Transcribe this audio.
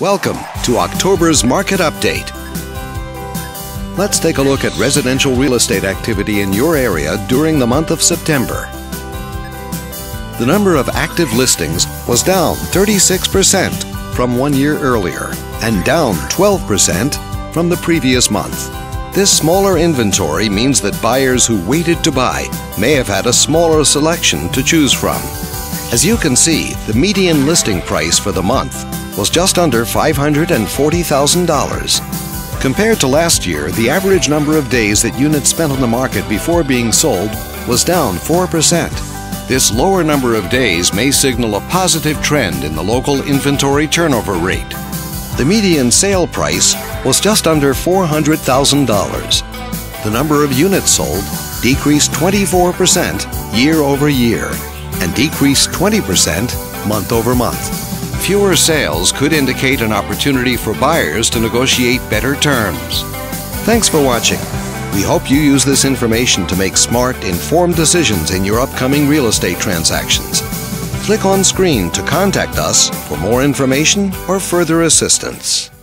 Welcome to October's Market Update. Let's take a look at residential real estate activity in your area during the month of September. The number of active listings was down 36% from 1 year earlier and down 12% from the previous month. This smaller inventory means that buyers who waited to buy may have had a smaller selection to choose from. As you can see, the median listing price for the month was just under $540,000. Compared to last year, the average number of days that units spent on the market before being sold was down 4%. This lower number of days may signal a positive trend in the local inventory turnover rate. The median sale price was just under $400,000. The number of units sold decreased 24% year over year and decreased 20% month over month. Fewer sales could indicate an opportunity for buyers to negotiate better terms. Thanks for watching. We hope you use this information to make smart, informed decisions in your upcoming real estate transactions. Click on screen to contact us for more information or further assistance.